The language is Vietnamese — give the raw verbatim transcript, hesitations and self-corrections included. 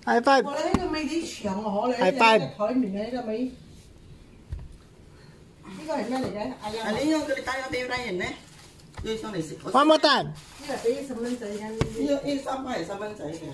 High five. 我哋呢個尾啲長河嚟， High five. 台面嘅呢個尾。呢個係咩嚟嘅？哎呀！ anh ấy không cái tay nó đeo đây nhìn nè, đưa cho này xịt. One more time. 呢個俾細蚊仔嘅。 呢個呢三塊係細蚊仔嘅。